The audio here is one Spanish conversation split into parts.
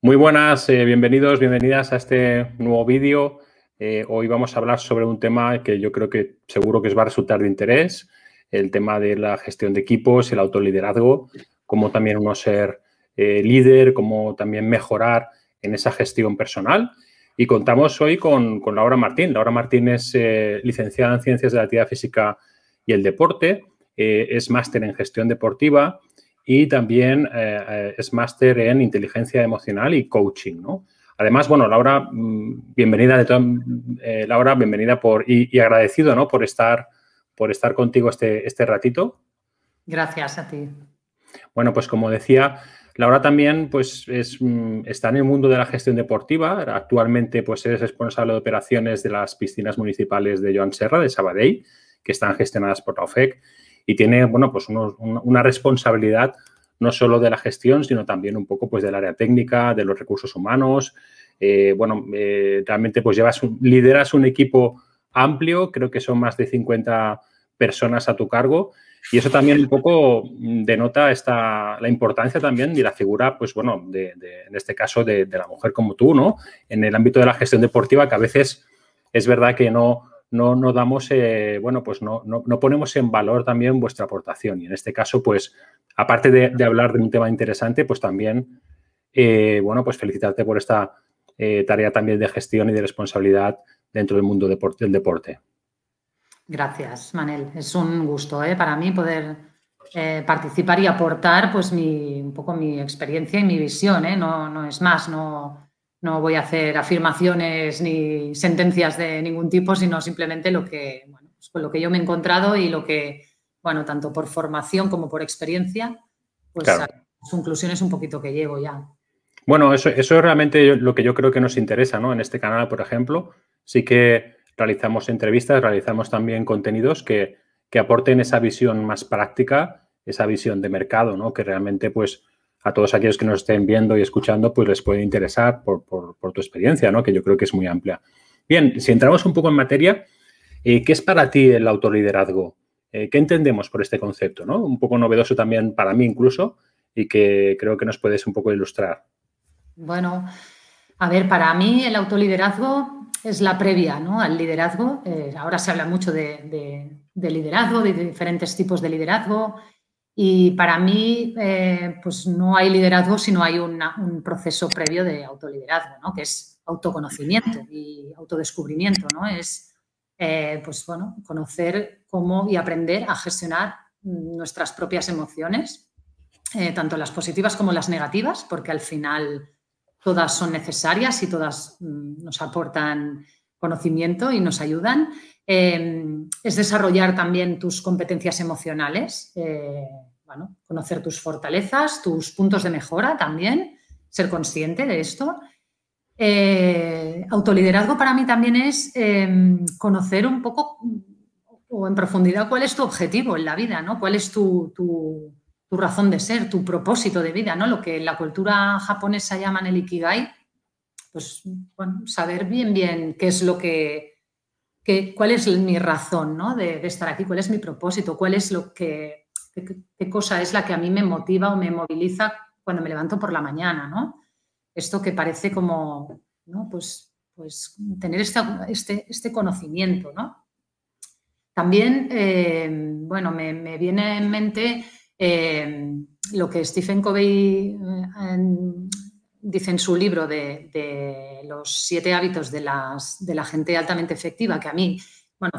Muy buenas, bienvenidos, bienvenidas a este nuevo vídeo. Hoy vamos a hablar sobre un tema que yo creo que seguro que os va a resultar de interés, el tema de la gestión de equipos, el autoliderazgo, cómo también uno ser líder, cómo también mejorar en esa gestión personal. Y contamos hoy con Laura Martín. Laura Martín es licenciada en Ciencias de la Actividad Física y el Deporte, es máster en Gestión Deportiva y también es máster en Inteligencia Emocional y Coaching, ¿no? Además, bueno, Laura, bienvenida Laura, bienvenida y agradecido, ¿no? por estar contigo este ratito. Gracias a ti. Bueno, pues como decía, Laura también pues, está en el mundo de la gestión deportiva. Actualmente pues, es responsable de operaciones de las piscinas municipales de Joan Serra, de Sabadell, que están gestionadas por la OFEC, y tiene bueno, pues una responsabilidad no solo de la gestión, sino también un poco pues, del área técnica, de los recursos humanos. Realmente pues, lideras un equipo amplio, creo que son más de 50 personas a tu cargo. Y eso también un poco denota la importancia también de la figura, pues bueno, en este caso de la mujer como tú, ¿no? En el ámbito de la gestión deportiva, que a veces es verdad que no damos, bueno, pues no ponemos en valor también vuestra aportación. Y en este caso, pues, aparte de hablar de un tema interesante, pues también, bueno, pues felicitarte por esta tarea también de gestión y de responsabilidad dentro del mundo del deporte. Gracias, Manel. Es un gusto para mí poder participar y aportar pues un poco mi experiencia y mi visión. No es más, no voy a hacer afirmaciones ni sentencias de ningún tipo, sino simplemente pues con lo que yo me he encontrado y lo que, bueno, tanto por formación como por experiencia, pues Claro. las conclusiones un poquito que llevo ya. Bueno, eso es realmente lo que yo creo que nos interesa, ¿no? En este canal, por ejemplo, sí que realizamos entrevistas, realizamos también contenidos que aporten esa visión más práctica, esa visión de mercado, ¿no? Que realmente, pues, a todos aquellos que nos estén viendo y escuchando, pues les puede interesar por tu experiencia, ¿no? Que yo creo que es muy amplia. Bien, si entramos un poco en materia, ¿qué es para ti el autoliderazgo? ¿Qué entendemos por este concepto, ¿no? Un poco novedoso también para mí incluso y que creo que nos puedes un poco ilustrar. Bueno, a ver, para mí el autoliderazgo es la previa, ¿no? Al liderazgo. Ahora se habla mucho de liderazgo, de diferentes tipos de liderazgo. Y para mí, pues no hay liderazgo si no hay un proceso previo de autoliderazgo, ¿no? Que es autoconocimiento y autodescubrimiento, ¿no? Es, pues bueno, conocer cómo y aprender a gestionar nuestras propias emociones, tanto las positivas como las negativas, porque al final todas son necesarias y todas nos aportan conocimiento y nos ayudan. Es desarrollar también tus competencias emocionales, bueno, conocer tus fortalezas, tus puntos de mejora también, ser consciente de esto. Autoliderazgo para mí también es conocer un poco o en profundidad cuál es tu objetivo en la vida, ¿no? Cuál es tu razón de ser, tu propósito de vida, ¿no? Lo que en la cultura japonesa llaman el ikigai, pues bueno, saber bien qué es lo cuál es mi razón, ¿no? de estar aquí, cuál es mi propósito, cuál es qué cosa es la que a mí me motiva o me moviliza cuando me levanto por la mañana, ¿no? Esto que parece como, ¿no? Pues tener este conocimiento, ¿no? También, bueno, me viene en mente lo que Stephen Covey dice en su libro de los 7 hábitos de la gente altamente efectiva, que a mí, bueno,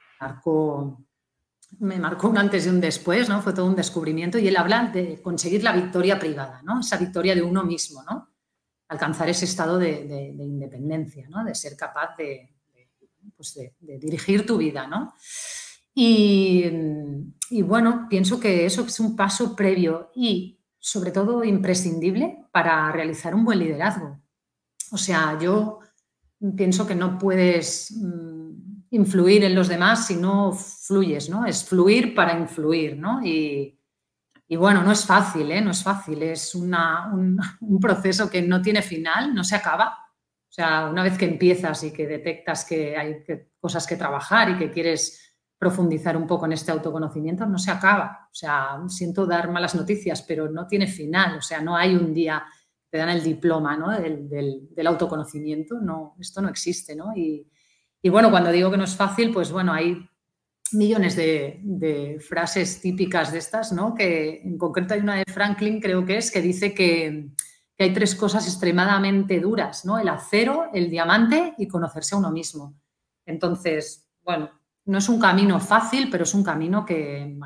me marcó un antes y un después, ¿no? Fue todo un descubrimiento y él habla de conseguir la victoria privada, ¿no? Esa victoria de uno mismo, ¿no? Alcanzar ese estado de independencia, ¿no? De ser capaz pues de dirigir tu vida, ¿no? Y bueno, pienso que eso es un paso previo y sobre todo imprescindible para realizar un buen liderazgo. O sea, yo pienso que no puedes influir en los demás si no fluyes, ¿no? Es fluir para influir, ¿no? Y bueno, no es fácil, ¿eh? No es fácil, es un proceso que no tiene final, no se acaba. O sea, una vez que empiezas y que detectas que hay cosas que trabajar y que quieres profundizar un poco en este autoconocimiento, no se acaba. O sea, siento dar malas noticias, pero no tiene final. O sea, no hay un día te dan el diploma, ¿no? del autoconocimiento. No, esto no existe, ¿no? Y bueno, cuando digo que no es fácil, pues bueno, hay millones de frases típicas de estas, ¿no? Que en concreto hay una de Franklin, creo que es, que dice que hay 3 cosas extremadamente duras, ¿no? El acero, el diamante y conocerse a uno mismo. Entonces, bueno, no es un camino fácil, pero es un camino que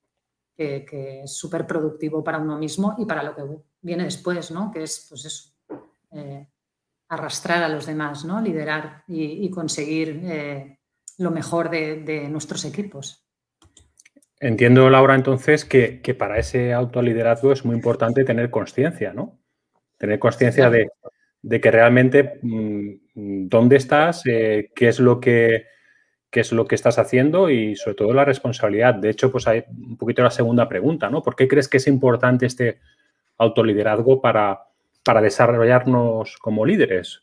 es súper productivo para uno mismo y para lo que viene después, ¿no? Que es, pues eso, arrastrar a los demás, ¿no? Liderar y conseguir lo mejor de nuestros equipos. Entiendo, Laura, entonces, que para ese autoliderazgo es muy importante tener conciencia, ¿no? Tener conciencia de que realmente dónde estás, qué es lo que estás haciendo y, sobre todo, la responsabilidad. De hecho, pues hay un poquito la segunda pregunta, ¿no? ¿Por qué crees que es importante este autoliderazgo para desarrollarnos como líderes?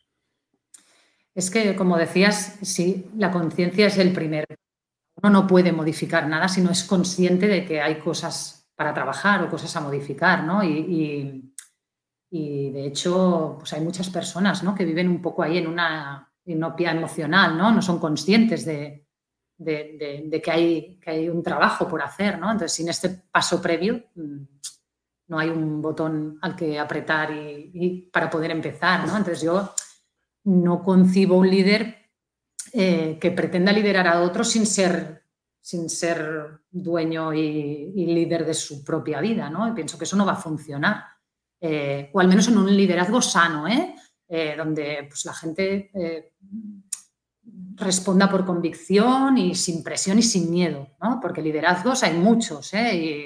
Es que, como decías, sí, la conciencia es el primer. Uno no puede modificar nada si no es consciente de que hay cosas para trabajar o cosas a modificar, ¿no? Y de hecho, pues hay muchas personas, ¿no? Que viven un poco ahí en una inopia emocional, ¿no? No son conscientes de que hay un trabajo por hacer, ¿no? Entonces, sin este paso previo, no hay un botón al que apretar y para poder empezar, ¿no? Entonces, yo no concibo un líder que pretenda liderar a otros sin ser dueño y líder de su propia vida, ¿no? Y pienso que eso no va a funcionar. O al menos en un liderazgo sano, donde pues, la gente responda por convicción y sin presión y sin miedo, ¿no? Porque liderazgos hay muchos, y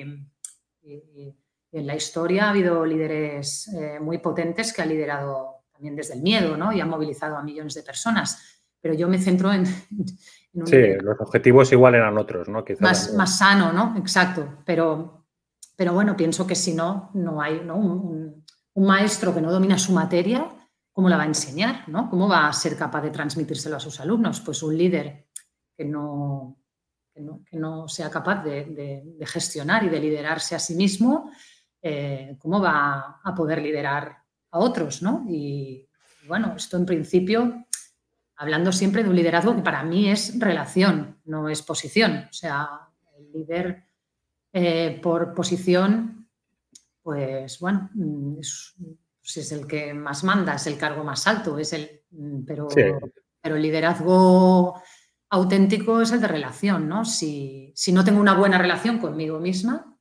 en la historia ha habido líderes muy potentes que han liderado también desde el miedo, ¿no? Y han movilizado a millones de personas. Pero yo me centro en un sí, los objetivos igual eran otros, ¿no? Quizás más sano, ¿no? Exacto. Pero bueno, pienso que si no hay, ¿no? Un maestro que no domina su materia, ¿cómo la va a enseñar, ¿no? ¿Cómo va a ser capaz de transmitírselo a sus alumnos? Pues un líder que no sea capaz de gestionar y de liderarse a sí mismo, ¿cómo va a poder liderar a otros, ¿no? Y bueno, esto en principio, hablando siempre de un liderazgo que para mí es relación, no es posición. O sea, el líder por posición, pues bueno, si es el que más manda, es el cargo más alto, pero el liderazgo auténtico es el de relación, ¿no? Si no tengo una buena relación conmigo misma,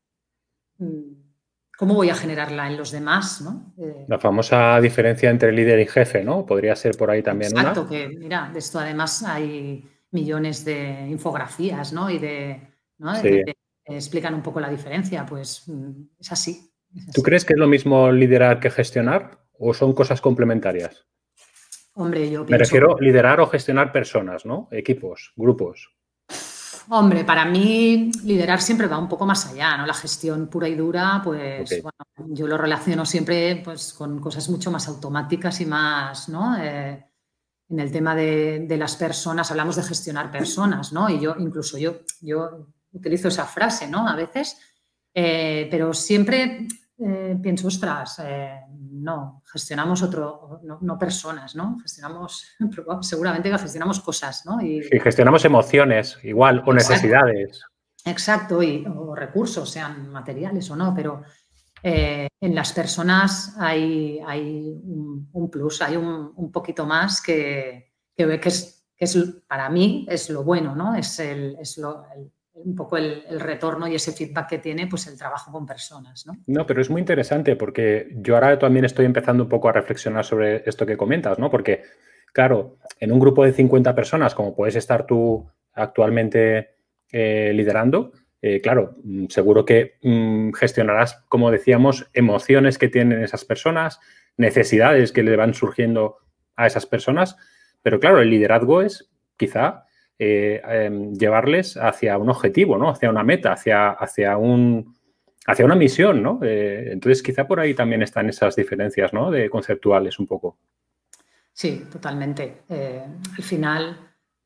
¿cómo voy a generarla en los demás, ¿no? La famosa diferencia entre líder y jefe, ¿no? Podría ser por ahí también una. Exacto, que mira, de esto además hay millones de infografías, ¿no? Y ¿no? Sí. que explican un poco la diferencia, pues es así. ¿Tú crees que es lo mismo liderar que gestionar o son cosas complementarias? Hombre, yo pienso... Me refiero a liderar o gestionar personas, ¿no? Equipos, grupos. Hombre, para mí liderar siempre va un poco más allá, ¿no? La gestión pura y dura, pues bueno, yo lo relaciono siempre pues, con cosas mucho más automáticas y más, ¿no? En el tema de las personas, hablamos de gestionar personas, ¿no? Y yo utilizo esa frase, ¿no? A veces, pero siempre pienso, ostras, no, gestionamos no personas, ¿no? Seguramente que gestionamos cosas, ¿no? Sí, gestionamos emociones, igual, o necesidades. Exacto, o recursos, sean materiales o no, pero en las personas hay un plus, hay un poquito más que para mí es lo bueno, ¿no? Es un poco el retorno y ese feedback que tiene pues el trabajo con personas, ¿no? No, pero es muy interesante porque yo ahora también estoy empezando un poco a reflexionar sobre esto que comentas, ¿no? Porque, claro, en un grupo de 50 personas, como puedes estar tú actualmente liderando, claro, seguro que gestionarás, como decíamos, emociones que tienen esas personas, necesidades que le van surgiendo a esas personas, pero claro, el liderazgo es quizá llevarles hacia un objetivo, ¿no? Hacia una meta, hacia una misión, ¿no? Entonces, quizá por ahí también están esas diferencias, ¿no? De conceptuales un poco. Sí, totalmente. Al final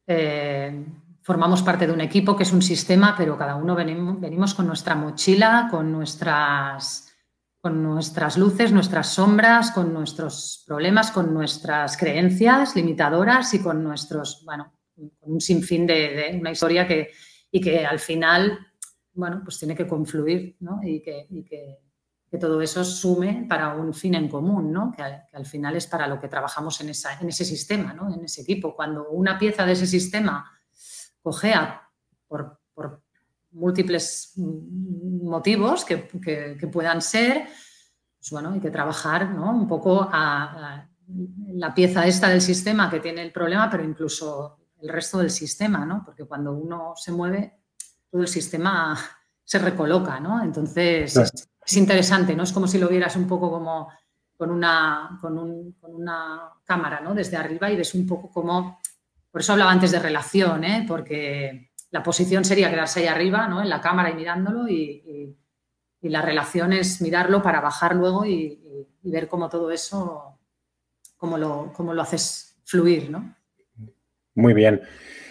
formamos parte de un equipo que es un sistema, pero cada uno venimos con nuestra mochila, con nuestras con nuestras luces, nuestras sombras, con nuestros problemas, con nuestras creencias limitadoras y con nuestros, bueno, con un sinfín de una historia que al final, bueno, pues tiene que confluir, ¿no? Y que todo eso sume para un fin en común, ¿no? Que al final es para lo que trabajamos en ese sistema, ¿no? En ese equipo. Cuando una pieza de ese sistema cojea por múltiples motivos que puedan ser, pues bueno, hay que trabajar, ¿no? Un poco a la pieza esta del sistema que tiene el problema, pero incluso el resto del sistema, ¿no? Porque cuando uno se mueve, todo el sistema se recoloca, ¿no? Entonces es interesante, ¿no? Es como si lo vieras un poco como con una cámara, ¿no? Desde arriba y ves un poco como... Por eso hablaba antes de relación, ¿eh? Porque la posición sería quedarse ahí arriba, ¿no? En la cámara y mirándolo y la relación es mirarlo para bajar luego y ver cómo todo eso, cómo lo haces fluir, ¿no? Muy bien.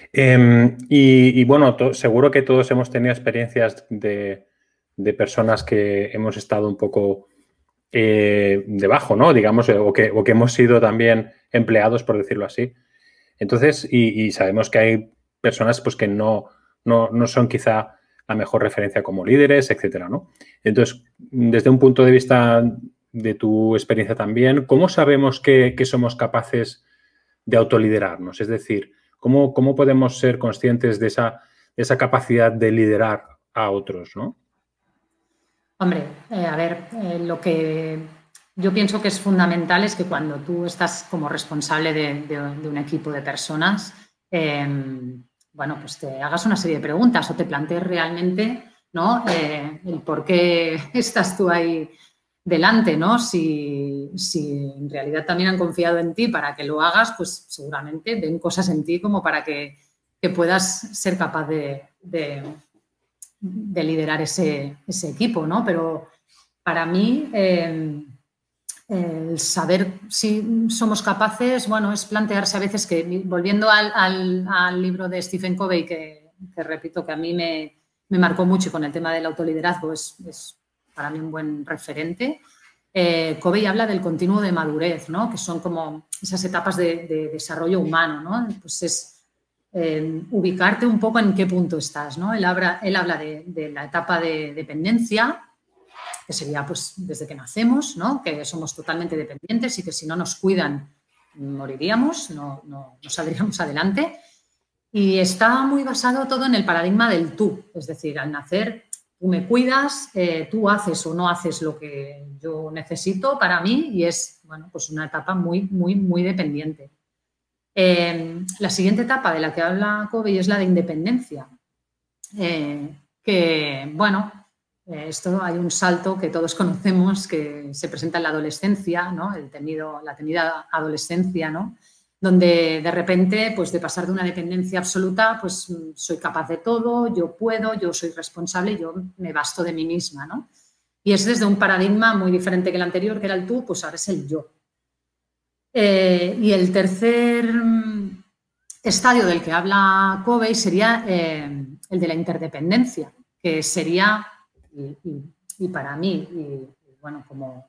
Y bueno, seguro que todos hemos tenido experiencias de personas que hemos estado un poco debajo, ¿no? Digamos, o que hemos sido también empleados, por decirlo así. Entonces, y sabemos que hay personas pues, que no son quizá la mejor referencia como líderes, etcétera, ¿no? Entonces, desde un punto de vista de tu experiencia también, ¿cómo sabemos que somos capaces de autoliderarnos? Es decir, ¿cómo podemos ser conscientes de esa capacidad de liderar a otros, ¿no? Hombre, a ver, lo que yo pienso que es fundamental es que cuando tú estás como responsable de un equipo de personas, bueno, pues te hagas una serie de preguntas o te plantees realmente, ¿no? El por qué estás tú ahí delante, ¿no? Si en realidad también han confiado en ti para que lo hagas, pues seguramente ven cosas en ti como para que puedas ser capaz de liderar ese equipo, ¿no? Pero para mí, el saber si somos capaces, bueno, es plantearse a veces que, volviendo al libro de Stephen Covey, que repito que a mí me marcó mucho con el tema del autoliderazgo, es para mí un buen referente. Covey habla del continuo de madurez, ¿no? Que son como esas etapas de desarrollo humano, ¿no? Pues es ubicarte un poco en qué punto estás, ¿no? Él habla de la etapa de dependencia, que sería pues desde que nacemos, ¿no? Que somos totalmente dependientes y que si no nos cuidan moriríamos, no saldríamos adelante. Y está muy basado todo en el paradigma del tú, es decir, al nacer tú me cuidas, tú haces o no haces lo que yo necesito para mí y es, bueno, pues una etapa muy, muy, muy dependiente. La siguiente etapa de la que habla Covey es la de independencia, que, bueno, esto hay un salto que todos conocemos que se presenta en la adolescencia, ¿no? La temida adolescencia, ¿no? Donde de repente, pues de pasar de una dependencia absoluta, pues soy capaz de todo, yo puedo, yo soy responsable, yo me basto de mí misma, ¿no? Y es desde un paradigma muy diferente que el anterior, que era el tú, pues ahora es el yo. Y el tercer estadio del que habla Covey sería el de la interdependencia, que sería, y para mí, y bueno,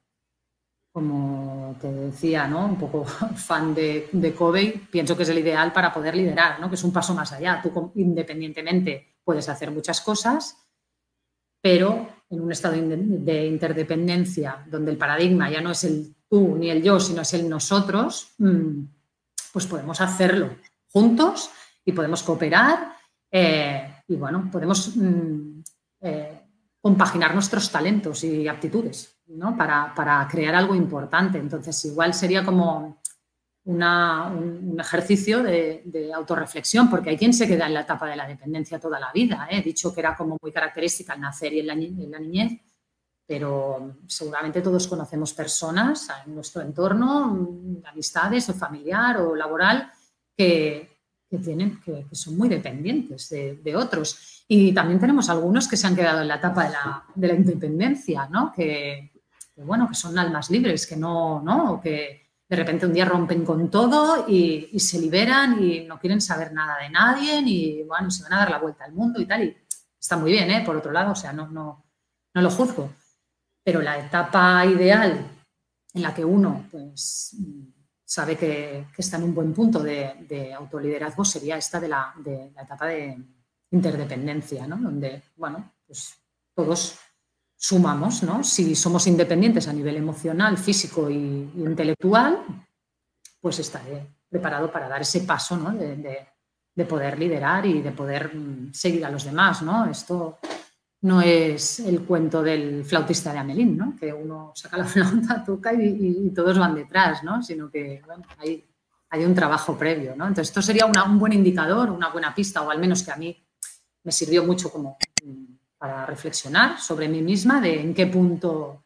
como te decía, ¿no? Un poco fan de Covey, pienso que es el ideal para poder liderar, ¿no? Que es un paso más allá. Tú independientemente puedes hacer muchas cosas, pero en un estado de interdependencia donde el paradigma ya no es el tú ni el yo, sino es el nosotros, pues podemos hacerlo juntos y podemos cooperar y, bueno, podemos compaginar nuestros talentos y aptitudes, ¿no? Para crear algo importante. Entonces, igual sería como un ejercicio de autorreflexión, porque hay quien se queda en la etapa de la dependencia toda la vida. He dicho que era como muy característica al nacer y en la niñez, pero seguramente todos conocemos personas en nuestro entorno, amistades o familiar o laboral, que son muy dependientes de otros. Y también tenemos algunos que se han quedado en la etapa de la independencia, ¿no? Que bueno, que son almas libres, que no, que de repente un día rompen con todo y se liberan y no quieren saber nada de nadie y, bueno, se van a dar la vuelta al mundo y tal. Y está muy bien, ¿eh? Por otro lado, o sea, no lo juzgo. Pero la etapa ideal en la que uno pues, sabe que está en un buen punto de autoliderazgo sería esta de la etapa de interdependencia, ¿no? Donde, bueno, pues todos sumamos, ¿no? Si somos independientes a nivel emocional, físico e intelectual, pues estaré preparado para dar ese paso, ¿no? de poder liderar y de poder seguir a los demás, ¿no? Esto no es el cuento del flautista de Hamelín, ¿no? Que uno saca la flauta, toca y todos van detrás, ¿no? Sino que bueno, hay un trabajo previo, ¿no? Entonces, esto sería un buen indicador, una buena pista, o al menos que a mí me sirvió mucho como para reflexionar sobre mí misma de en qué punto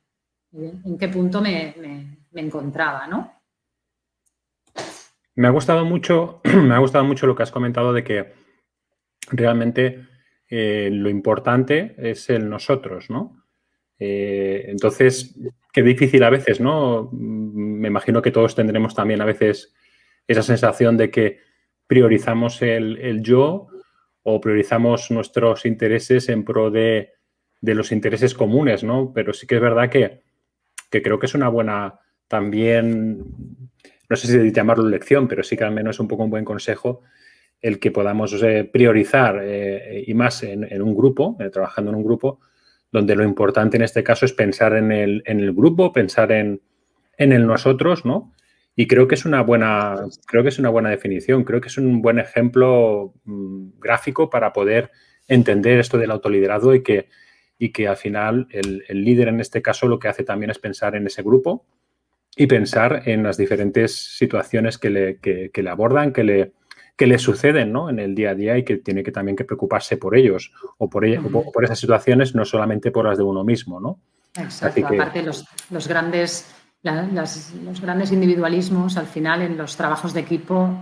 me encontraba, ¿no? Me ha gustado mucho lo que has comentado de que realmente lo importante es el nosotros, ¿no? Entonces, qué difícil a veces, ¿no? Me imagino que todos tendremos también a veces esa sensación de que priorizamos el yo o priorizamos nuestros intereses en pro de los intereses comunes, ¿no? Pero sí que es verdad que creo que es una buena también, no sé si llamarlo lección, pero sí que al menos es un poco un buen consejo el que podamos priorizar y más en un grupo, trabajando en un grupo, donde lo importante en este caso es pensar en el grupo, pensar en el nosotros, ¿no? Y creo que es una buena definición, creo que es un buen ejemplo gráfico para poder entender esto del autoliderazgo y que al final el líder en este caso lo que hace también es pensar en ese grupo y pensar en las diferentes situaciones que le abordan, que le suceden, ¿no? En el día a día y que tiene que también que preocuparse por ellos o por esas situaciones, no solamente por las de uno mismo, ¿no? Exacto. Aparte, los grandes individualismos, al final, en los trabajos de equipo,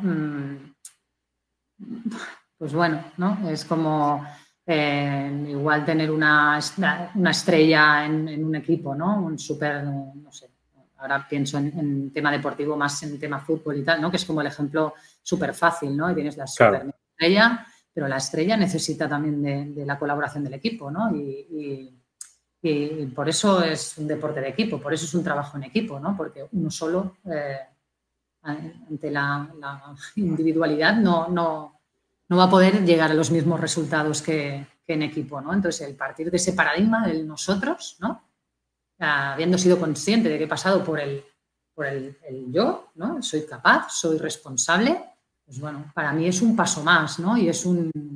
pues bueno, ¿no? Es como igual tener una estrella en un equipo, ¿no? Un súper, no sé, ahora pienso en tema deportivo, más en tema fútbol y tal, ¿no? Que es como el ejemplo súper fácil, ¿no? Y tienes la súper estrella, pero la estrella necesita también de la colaboración del equipo, ¿no? Y por eso es un deporte de equipo, por eso es un trabajo en equipo, ¿no? Porque uno solo, ante la individualidad, no va a poder llegar a los mismos resultados que en equipo, ¿no? Entonces, el partir de ese paradigma del nosotros, ¿no? Habiendo sido consciente de que he pasado por el yo, ¿no? Soy capaz, soy responsable, pues bueno, para mí es un paso más, ¿no? Y es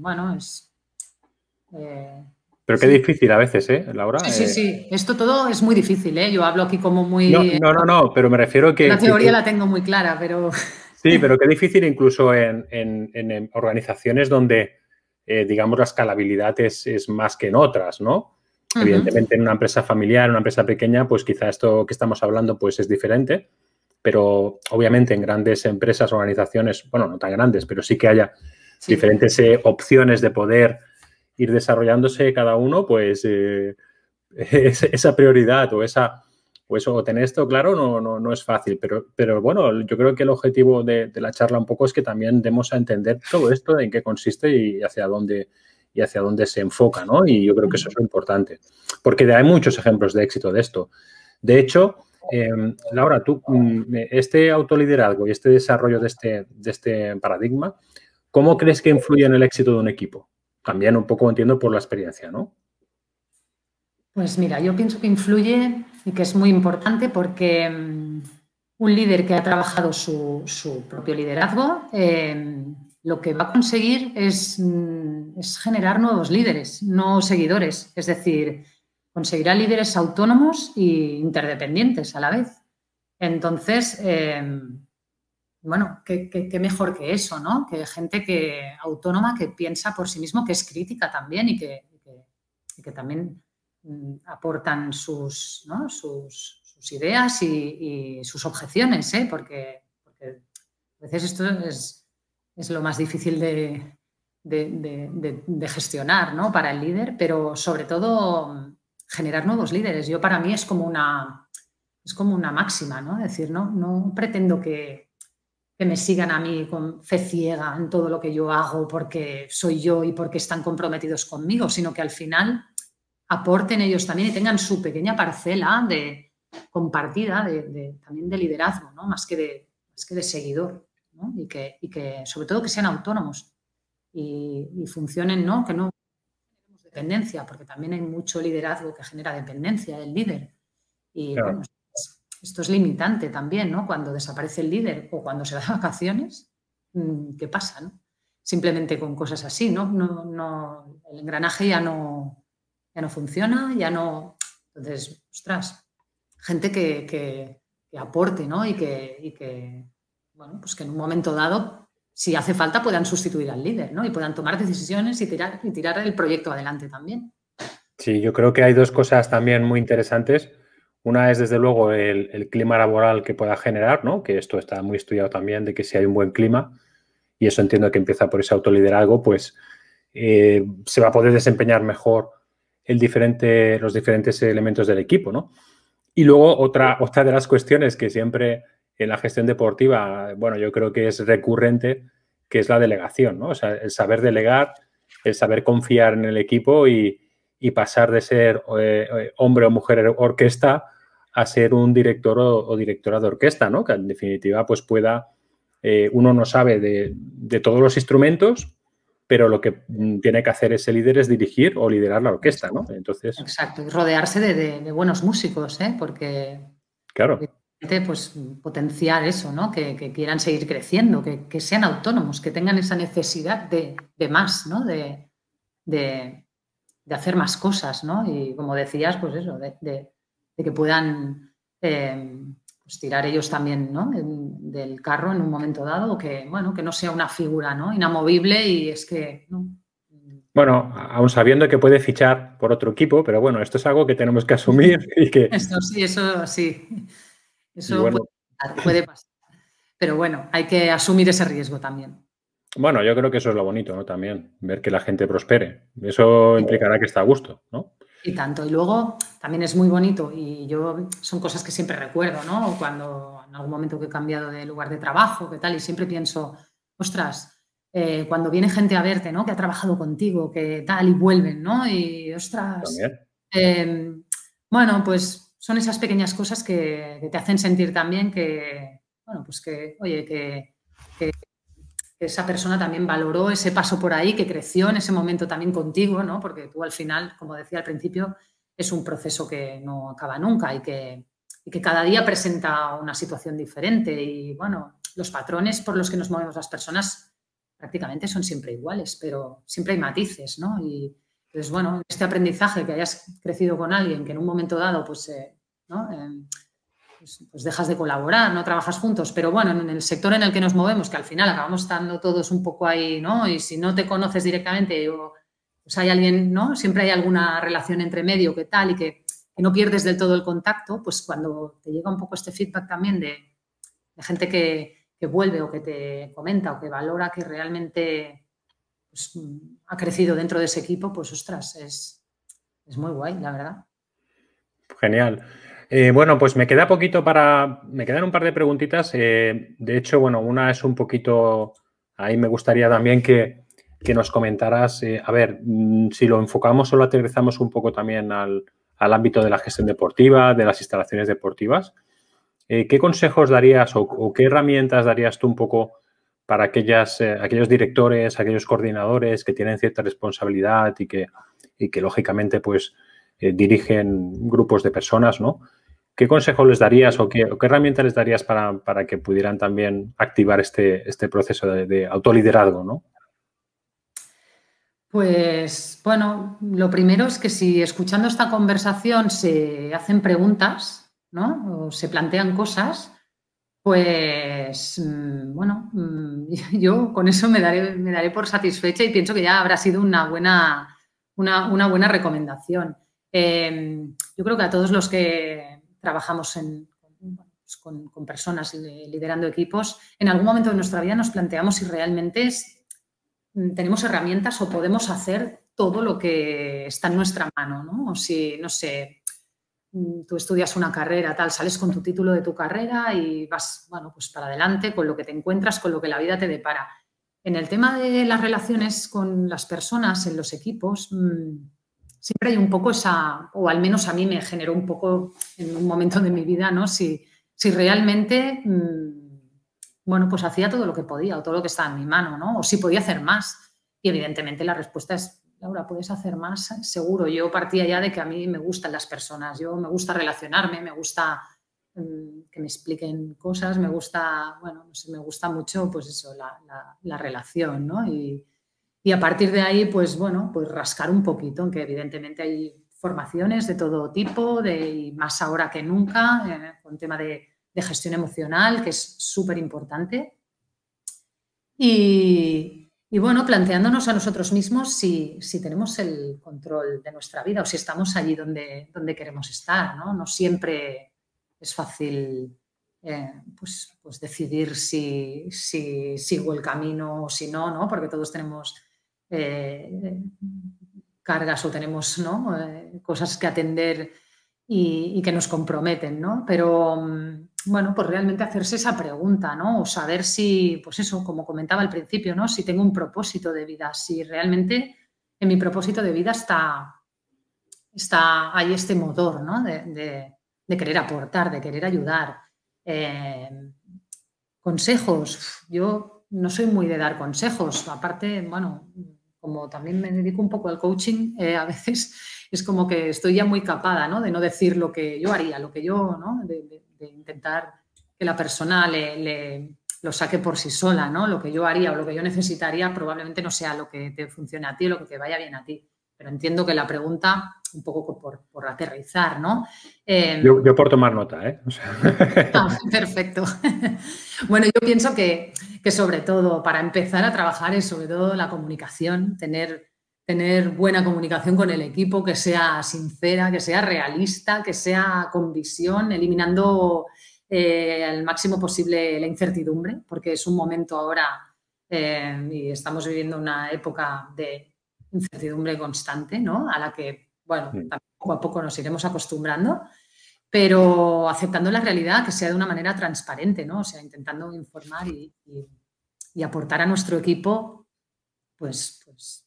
pero qué difícil a veces, Laura? Sí. Esto todo es muy difícil, ¿eh? Yo hablo aquí como muy... No, pero me refiero que... La teoría la tengo muy clara, pero... Sí, pero qué difícil incluso en organizaciones donde, digamos, la escalabilidad es más que en otras, ¿no? Evidentemente, en una empresa familiar, en una empresa pequeña, pues quizá esto que estamos hablando pues es diferente, pero obviamente en grandes empresas, organizaciones, bueno, no tan grandes, pero sí que haya diferentes opciones de poder ir desarrollándose cada uno, pues esa prioridad o eso, o tener esto claro no es fácil, pero bueno, yo creo que el objetivo de la charla un poco es que también demos a entender todo esto, en qué consiste y hacia dónde se enfoca, ¿no? Y yo creo que eso es lo importante, porque hay muchos ejemplos de éxito de esto. De hecho, Laura, tú, este autoliderazgo y este desarrollo de este paradigma, ¿cómo crees que influye en el éxito de un equipo? También un poco entiendo por la experiencia, ¿no? Pues mira, yo pienso que influye y que es muy importante porque un líder que ha trabajado su propio liderazgo, lo que va a conseguir es generar nuevos líderes, no seguidores. Es decir, conseguirá líderes autónomos e interdependientes a la vez. Entonces, bueno, qué mejor que eso, ¿no? Que gente autónoma que piensa por sí mismo, que es crítica también y que también aportan sus ideas y sus objeciones, ¿eh? Porque a veces esto es lo más difícil de gestionar, ¿no? Para el líder, pero sobre todo generar nuevos líderes. Para mí es como una máxima, ¿no? Es decir, no pretendo que me sigan a mí con fe ciega en todo lo que yo hago porque soy yo y porque están comprometidos conmigo, sino que al final aporten ellos también y tengan su pequeña parcela compartida también de liderazgo, ¿no? Más que de seguidor, ¿no? Y que sobre todo que sean autónomos y funcionen, ¿no? Que no tenemos dependencia, porque también hay mucho liderazgo que genera dependencia del líder. Y Claro. bueno, esto es limitante también, ¿no? Cuando desaparece el líder o cuando se va de vacaciones, ¿qué pasa, no? Simplemente con cosas así, ¿no? El engranaje ya no funciona, ya no. Entonces, ostras, gente que aporte, ¿no? Y que, bueno, pues que en un momento dado, si hace falta, puedan sustituir al líder, ¿no? Y puedan tomar decisiones y tirar el proyecto adelante también. Sí, yo creo que hay dos cosas también muy interesantes. Una es, desde luego, el clima laboral que pueda generar, ¿no? Que esto está muy estudiado también, de que si hay un buen clima, y eso entiendo que empieza por ese autoliderazgo, pues se va a poder desempeñar mejor los diferentes elementos del equipo, ¿no? Y luego otra de las cuestiones que siempre en la gestión deportiva, bueno, yo creo que es recurrente, que es la delegación, ¿no? O sea, el saber delegar, el saber confiar en el equipo y pasar de ser hombre o mujer orquesta a ser un director o directora de orquesta, ¿no? Que en definitiva pues pueda, uno no sabe de todos los instrumentos, pero lo que tiene que hacer ese líder es dirigir o liderar la orquesta, ¿no? Entonces, exacto, y rodearse de buenos músicos, ¿eh? Porque claro, pues potenciar eso, ¿no? Que quieran seguir creciendo, que sean autónomos, que tengan esa necesidad de más, ¿no? De hacer más cosas, ¿no? Y como decías, pues eso, de que puedan pues tirar ellos también, ¿no? Del carro en un momento dado, o que, bueno, que no sea una figura, ¿no? Inamovible y es que, ¿no? bueno, aún sabiendo que puede fichar por otro equipo, pero bueno, esto es algo que tenemos que asumir y que... Eso sí. Y Eso bueno, puede pasar. Pero bueno, hay que asumir ese riesgo también. bueno, yo creo que eso es lo bonito, ¿no? También, ver que la gente prospere. Eso implicará que está a gusto, ¿no? Y tanto. Y luego también es muy bonito y yo son cosas que siempre recuerdo, ¿no? Cuando en algún momento que he cambiado de lugar de trabajo, qué tal, y siempre pienso, ostras, cuando viene gente a verte, ¿no? Que ha trabajado contigo, que tal, y vuelven, ¿no? Y ostras, También. bueno, pues son esas pequeñas cosas que te hacen sentir también que, bueno, pues que, oye, que esa persona también valoró ese paso por ahí, que creció en ese momento también contigo, ¿no? Porque tú al final, como decía al principio, es un proceso que no acaba nunca y que cada día presenta una situación diferente. Y bueno, los patrones por los que nos movemos las personas prácticamente son siempre iguales, pero siempre hay matices, ¿no? Y entonces, bueno, este aprendizaje que hayas crecido con alguien que en un momento dado, pues, ¿no? Pues dejas de colaborar, no trabajas juntos, pero bueno, en el sector en el que nos movemos, que al final acabamos estando todos un poco ahí, ¿no? Y si no te conoces directamente o pues hay alguien, ¿no? Siempre hay alguna relación entre medio que tal y que no pierdes del todo el contacto, pues cuando te llega un poco este feedback también de gente que vuelve o que te comenta o que valora que realmente pues, ha crecido dentro de ese equipo, pues ostras, es muy guay, la verdad. Genial. Bueno, pues me quedan un par de preguntitas. De hecho, bueno, una es un poquito, ahí me gustaría también que nos comentaras, a ver, si lo enfocamos o lo aterrizamos un poco también al ámbito de la gestión deportiva, de las instalaciones deportivas. ¿Qué consejos darías o qué herramientas darías tú un poco para aquellos directores, aquellos coordinadores que tienen cierta responsabilidad y que lógicamente pues dirigen grupos de personas, ¿no? ¿Qué consejos les darías o qué herramientas les darías para que pudieran también activar este proceso de autoliderazgo, ¿no? Pues bueno, lo primero es que si escuchando esta conversación se hacen preguntas, ¿no? O se plantean cosas, pues bueno, yo con eso me daré por satisfecha y pienso que ya habrá sido una buena recomendación. Yo creo que a todos los que trabajamos con personas liderando equipos, en algún momento de nuestra vida nos planteamos si realmente tenemos herramientas o podemos hacer todo lo que está en nuestra mano, ¿no? O si, no sé, tú estudias una carrera, tal, sales con tu título de tu carrera y vas, bueno, pues para adelante con lo que te encuentras, con lo que la vida te depara. En el tema de las relaciones con las personas, en los equipos, siempre hay un poco esa, o al menos a mí me generó un poco en un momento de mi vida, ¿no? Si realmente, bueno, pues hacía todo lo que podía o todo lo que estaba en mi mano, ¿no? O si podía hacer más. Y evidentemente la respuesta es, Laura, ¿puedes hacer más? Seguro. Yo partía ya de que a mí me gustan las personas, yo me gusta relacionarme, me gusta que me expliquen cosas, me gusta, bueno, no sé, me gusta mucho, pues eso, la relación, ¿no? Y a partir de ahí, pues bueno, pues rascar un poquito, aunque evidentemente hay formaciones de todo tipo, y más ahora que nunca, con tema de gestión emocional, que es súper importante. Y bueno, planteándonos a nosotros mismos si tenemos el control de nuestra vida o si estamos allí donde queremos estar, ¿no? No siempre es fácil pues decidir si sigo el camino o si no, ¿no? Porque todos tenemos cargas o tenemos, ¿no? Cosas que atender y que nos comprometen, ¿no? Pero, bueno, pues realmente hacerse esa pregunta, ¿no? O saber si, pues eso, como comentaba al principio, ¿no? Si tengo un propósito de vida, si realmente en mi propósito de vida está ahí este motor, ¿no? De querer aportar, de querer ayudar. Consejos. Yo no soy muy de dar consejos. Aparte, bueno, como también me dedico un poco al coaching, a veces es como que estoy ya muy capada, ¿no? De no decir lo que yo haría, lo que yo, ¿no? De intentar que la persona lo saque por sí sola, ¿no? Lo que yo haría o lo que yo necesitaría probablemente no sea lo que te funcione a ti o lo que te vaya bien a ti. Pero entiendo que la pregunta, un poco por aterrizar, ¿no? Yo por tomar nota, ¿eh? O sea. Perfecto. Bueno, yo pienso que sobre todo para empezar a trabajar es sobre todo la comunicación, tener buena comunicación con el equipo, que sea sincera, que sea realista, que sea con visión, eliminando al máximo posible la incertidumbre, porque es un momento ahora y estamos viviendo una época de incertidumbre constante, ¿no? A la que, bueno, poco a poco nos iremos acostumbrando, pero aceptando la realidad, que sea de una manera transparente, ¿no? O sea, intentando informar y aportar a nuestro equipo, pues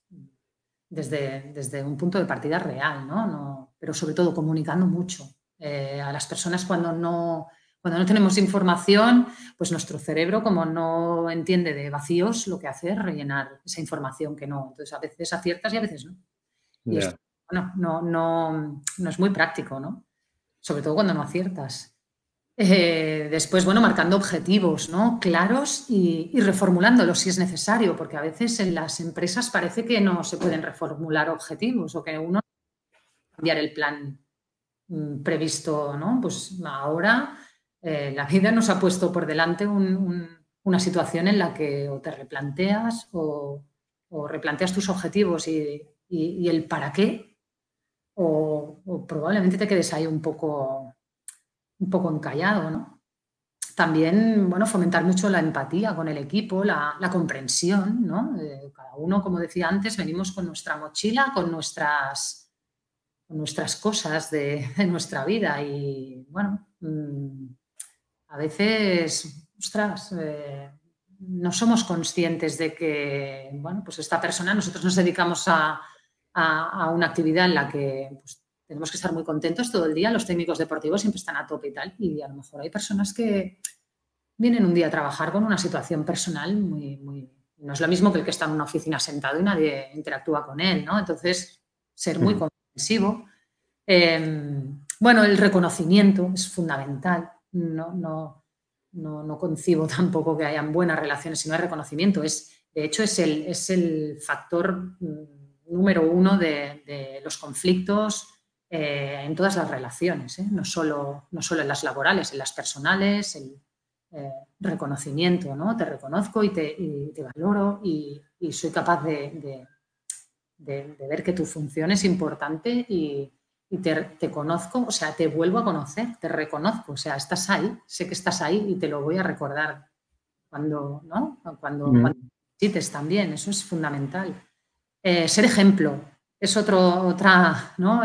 desde un punto de partida real, ¿no? Pero sobre todo comunicando mucho. A las personas cuando no tenemos información, pues nuestro cerebro, como no entiende de vacíos, lo que hace es rellenar esa información que no. Entonces, a veces aciertas y a veces no. Y esto, bueno, no es muy práctico, ¿no? Sobre todo cuando no aciertas. Después, bueno, marcando objetivos, ¿no? Claros y reformulándolos si es necesario, porque a veces en las empresas parece que no se pueden reformular objetivos o que uno cambiar el plan previsto, ¿no? Pues ahora la vida nos ha puesto por delante una situación en la que o te replanteas o replanteas tus objetivos y el para qué, o probablemente te quedes ahí un poco encallado, ¿no? También, bueno, fomentar mucho la empatía con el equipo, la comprensión, ¿no? Cada uno, como decía antes, venimos con nuestra mochila, con nuestras cosas de nuestra vida y, bueno, a veces, ostras, no somos conscientes de que, bueno, pues esta persona, nosotros nos dedicamos a una actividad en la que pues, tenemos que estar muy contentos todo el día, los técnicos deportivos siempre están a tope y tal, y a lo mejor hay personas que vienen un día a trabajar con una situación personal no es lo mismo que el que está en una oficina sentado y nadie interactúa con él, ¿no? Entonces, ser muy comprensivo. Bueno, el reconocimiento es fundamental. No concibo tampoco que hayan buenas relaciones si no hay reconocimiento. De hecho, es el factor número uno de los conflictos en todas las relaciones, no solo en las laborales, en las personales, el reconocimiento, ¿no? Te reconozco y te valoro y soy capaz de ver que tu función es importante y te conozco, o sea, te vuelvo a conocer, te reconozco, o sea, estás ahí, sé que estás ahí y te lo voy a recordar cuando necesites también, eso es fundamental. Ser ejemplo es otra, ¿no?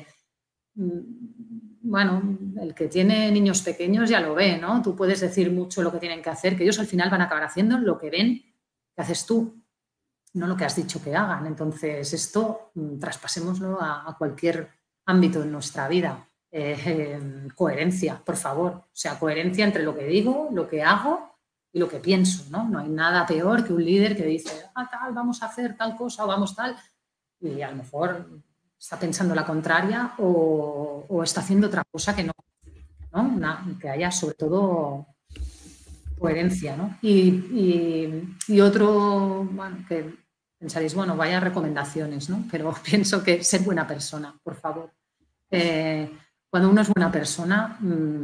Bueno, el que tiene niños pequeños ya lo ve, ¿no? Tú puedes decir mucho lo que tienen que hacer, que ellos al final van a acabar haciendo lo que ven que haces tú. no lo que has dicho que hagan. Entonces, esto traspasémoslo a cualquier ámbito de nuestra vida. Coherencia, por favor. O sea, coherencia entre lo que digo, lo que hago y lo que pienso, ¿no? No hay nada peor que un líder que dice, tal, vamos a hacer tal cosa o vamos tal, y a lo mejor está pensando la contraria o está haciendo otra cosa que no, que haya sobre todo coherencia, ¿no? Y otro, bueno, que pensaréis, bueno, vaya recomendaciones, ¿no? Pero pienso que ser buena persona, por favor. Cuando uno es buena persona,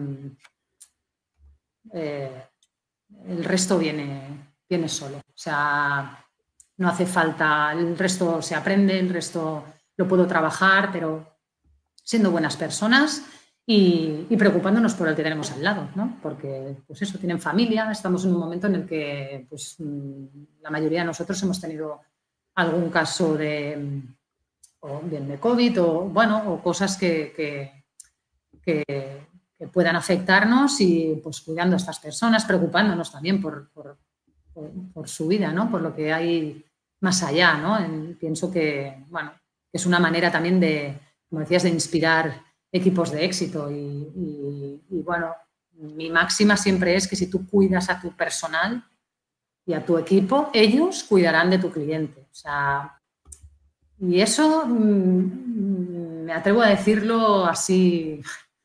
el resto viene solo. O sea, no hace falta, el resto se aprende, el resto lo puedo trabajar, pero siendo buenas personas y preocupándonos por el que tenemos al lado, ¿no? Porque, pues eso, tienen familia, estamos en un momento en el que, pues, la mayoría de nosotros hemos tenido algún caso o bien de COVID o, bueno, o cosas que puedan afectarnos y, pues, cuidando a estas personas, preocupándonos también por su vida, ¿no? Por lo que hay más allá, ¿no? Pienso que, bueno, es una manera también de, como decías, de inspirar equipos de éxito y bueno, mi máxima siempre es que si tú cuidas a tu personal y a tu equipo, ellos cuidarán de tu cliente. O sea, y eso me atrevo a decirlo así,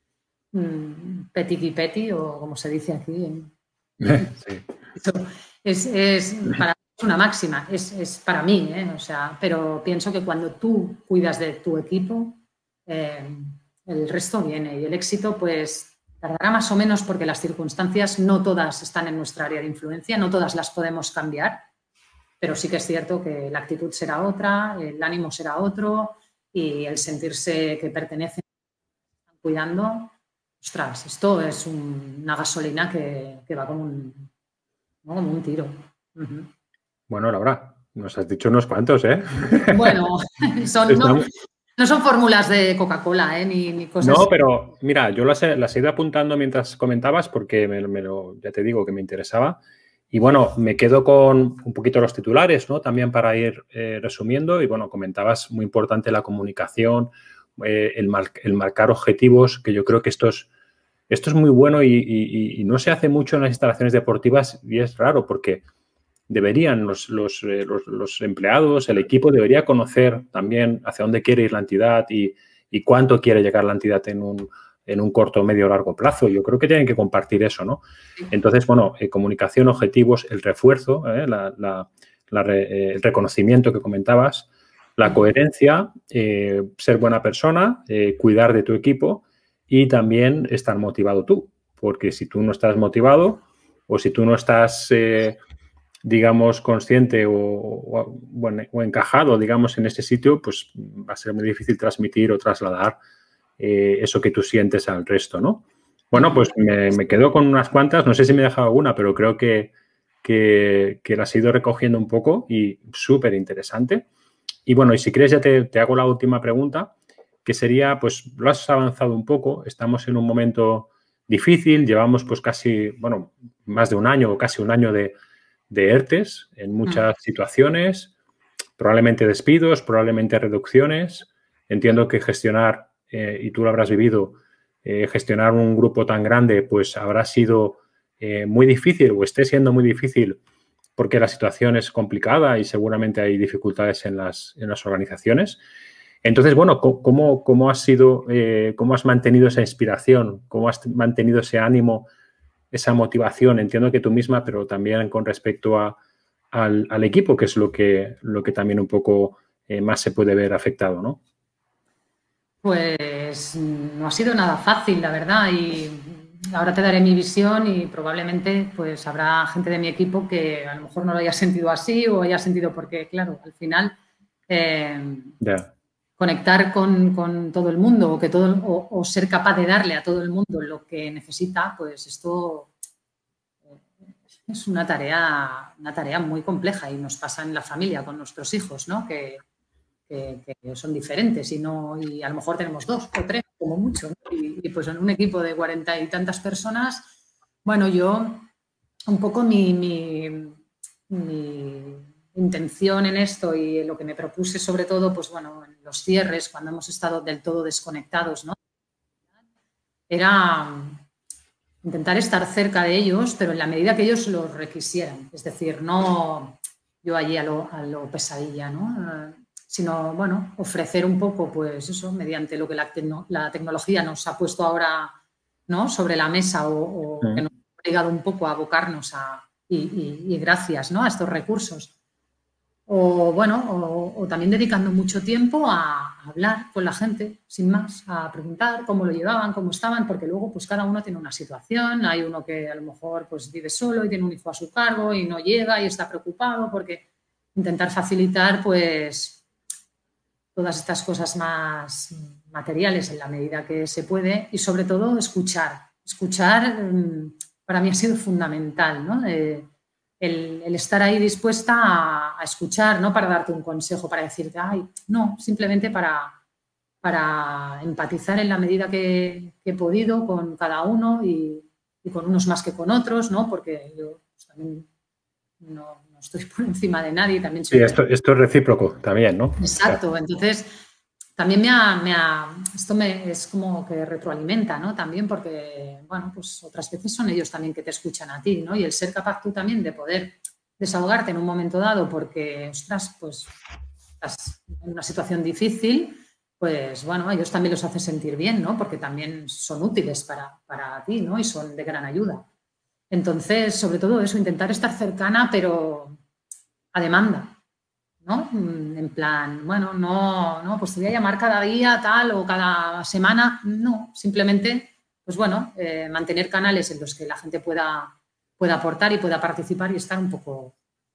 petit peti, o como se dice aquí. Sí. Es para una máxima, es para mí, o sea, pero pienso que cuando tú cuidas de tu equipo, el resto viene y el éxito, pues, tardará más o menos porque las circunstancias no todas están en nuestra área de influencia, no todas las podemos cambiar, pero sí que es cierto que la actitud será otra, el ánimo será otro y el sentirse que pertenecen, cuidando, ostras, esto es una gasolina que va como un tiro. Uh-huh. Bueno, Laura, nos has dicho unos cuantos, ¿eh? Bueno, no son fórmulas de Coca-Cola, ni cosas. No, pero mira, yo las he ido apuntando mientras comentabas porque ya te digo que me interesaba. Y bueno, me quedo con un poquito los titulares, ¿no? También para ir resumiendo. Y bueno, comentabas muy importante la comunicación, el marcar objetivos, que yo creo que esto es muy bueno y no se hace mucho en las instalaciones deportivas y es raro porque deberían los empleados, el equipo debería conocer también hacia dónde quiere ir la entidad y cuánto quiere llegar la entidad en un corto, medio o largo plazo. Yo creo que tienen que compartir eso, ¿no? Entonces, bueno, comunicación, objetivos, el refuerzo, el reconocimiento que comentabas, la coherencia, ser buena persona, cuidar de tu equipo y también estar motivado tú. Porque si tú no estás motivado o si tú no estás digamos, consciente o encajado, digamos, en ese sitio, pues va a ser muy difícil transmitir o trasladar eso que tú sientes al resto, ¿no? Bueno, pues me quedo con unas cuantas, no sé si me he dejado alguna, pero creo que las he ido recogiendo un poco y súper interesante. Y bueno, y si quieres ya te hago la última pregunta, que sería, pues lo has avanzado un poco, estamos en un momento difícil, llevamos pues casi, bueno, más de un año o casi un año de ERTES en muchas situaciones, probablemente despidos, probablemente reducciones. Entiendo que gestionar, y tú lo habrás vivido, gestionar un grupo tan grande, pues habrá sido muy difícil o esté siendo muy difícil porque la situación es complicada y seguramente hay dificultades en las organizaciones. Entonces, bueno, ¿cómo has sido, cómo has mantenido esa inspiración? ¿Cómo has mantenido ese ánimo, esa motivación? Entiendo que tú misma, pero también con respecto al equipo, que es lo que también un poco más se puede ver afectado, ¿no? Pues no ha sido nada fácil, la verdad, y ahora te daré mi visión y probablemente pues habrá gente de mi equipo que a lo mejor no lo haya sentido así o haya sentido porque, claro, al final conectar con todo el mundo o ser capaz de darle a todo el mundo lo que necesita, pues esto es una tarea muy compleja y nos pasa en la familia con nuestros hijos, ¿no? Que son diferentes y a lo mejor tenemos 2 o 3 como mucho, ¿no? Y pues en un equipo de 40 y tantas personas, bueno, yo un poco mi intención en esto y lo que me propuse sobre todo, pues bueno, en los cierres, cuando hemos estado del todo desconectados, ¿no? Era intentar estar cerca de ellos, pero en la medida que ellos lo requisieran. Es decir, no yo allí a lo pesadilla, ¿no? Sino, bueno, ofrecer un poco, pues eso, mediante lo que la tecnología nos ha puesto ahora, ¿no?, sobre la mesa o que nos ha obligado un poco a abocarnos y gracias, ¿no?, a estos recursos. O, bueno, o también dedicando mucho tiempo a hablar con la gente, sin más, a preguntar cómo lo llevaban, cómo estaban, porque luego pues cada uno tiene una situación. Hay uno que a lo mejor pues vive solo y tiene un hijo a su cargo y no llega y está preocupado, porque intentar facilitar pues todas estas cosas más materiales en la medida que se puede y sobre todo escuchar. Escuchar para mí ha sido fundamental, ¿no? El estar ahí dispuesta a escuchar, no para darte un consejo, para decirte, ay, no, simplemente para empatizar en la medida que he podido con cada uno y con unos más que con otros, ¿no? Porque yo pues, también no estoy por encima de nadie, también soy... Sí, esto es recíproco también, ¿no? Exacto, entonces también esto es como que retroalimenta, ¿no? También porque, bueno, pues otras veces son ellos también que te escuchan a ti, ¿no? Y el ser capaz tú también de poder desahogarte en un momento dado porque, ostras, pues estás en una situación difícil, pues bueno, a ellos también los hace sentir bien, ¿no? Porque también son útiles para ti, ¿no? Y son de gran ayuda. Entonces, sobre todo eso, intentar estar cercana, pero a demanda, ¿no? En plan, bueno, no, pues te voy a llamar cada día, tal, o cada semana. No, simplemente, pues bueno, mantener canales en los que la gente pueda aportar y pueda participar y estar un poco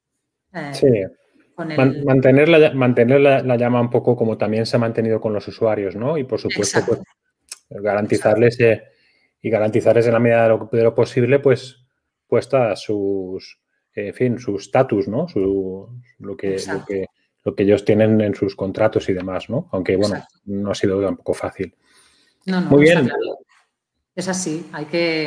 sí. con el... Mantener la llama un poco como también se ha mantenido con los usuarios, ¿no? Y por supuesto, Exacto. pues, garantizarles en la medida de lo posible, pues, puesta sus, en fin, su estatus, ¿no? Lo que ellos tienen en sus contratos y demás, ¿no? Aunque, bueno, Exacto. no ha sido tampoco fácil. No, Muy bien. está claro. Es así, hay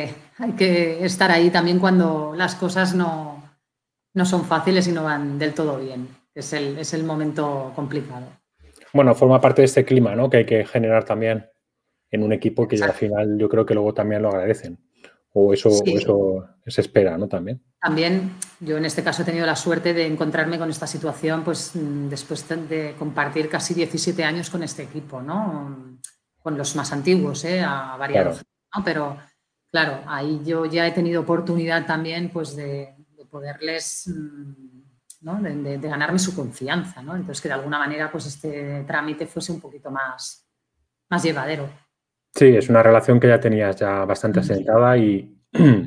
que estar ahí también cuando las cosas no son fáciles y no van del todo bien. Es el momento complicado. Bueno, forma parte de este clima, ¿no? Que hay que generar también en un equipo que al Exacto. final yo creo que luego también lo agradecen. O eso se espera, ¿no? También. También yo en este caso he tenido la suerte de encontrarme con esta situación pues después de compartir casi 17 años con este equipo, ¿no? Con los más antiguos, ha variado, Claro. ¿no? Pero claro, ahí yo ya he tenido oportunidad también pues de poderles, ¿no? de ganarme su confianza, ¿no? Entonces que de alguna manera pues este trámite fuese un poquito más llevadero. Sí, es una relación que ya tenías ya bastante asentada y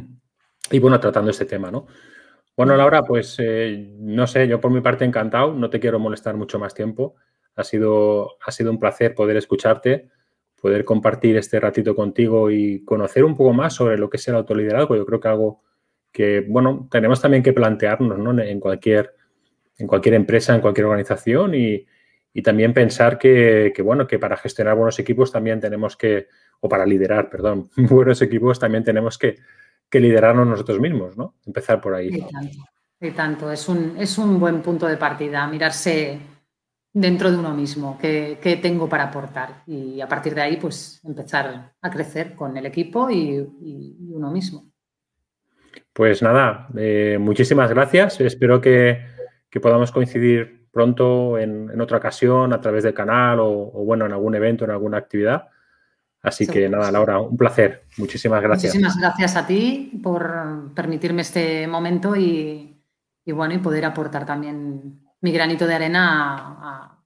bueno, tratando este tema, ¿no? Bueno, Laura, pues no sé, yo por mi parte encantado, no te quiero molestar mucho más tiempo. Ha sido un placer poder escucharte, poder compartir este ratito contigo y conocer un poco más sobre lo que es el autoliderazgo. Yo creo que algo que, bueno, tenemos también que plantearnos, ¿no? En cualquier empresa, en cualquier organización y también pensar que, bueno, que para gestionar buenos equipos también tenemos que, o para liderar, perdón, buenos equipos también tenemos que liderarnos nosotros mismos, ¿no? Empezar por ahí. Y tanto. Es un buen punto de partida, mirarse dentro de uno mismo, qué tengo para aportar y a partir de ahí pues empezar a crecer con el equipo y uno mismo. Pues nada, muchísimas gracias. Espero que podamos coincidir pronto en otra ocasión a través del canal o, bueno, en algún evento, en alguna actividad. Así que nada, Laura, un placer. Muchísimas gracias. Muchísimas gracias a ti por permitirme este momento y bueno, y poder aportar también mi granito de arena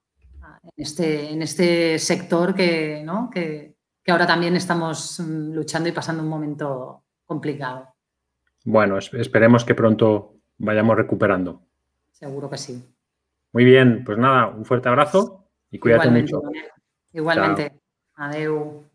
en este sector que ahora también estamos luchando y pasando un momento complicado. Bueno, esperemos que pronto vayamos recuperando. Seguro que sí. Muy bien, pues nada, un fuerte abrazo y cuídate Igualmente, mucho. igualmente. Chao. Adeu.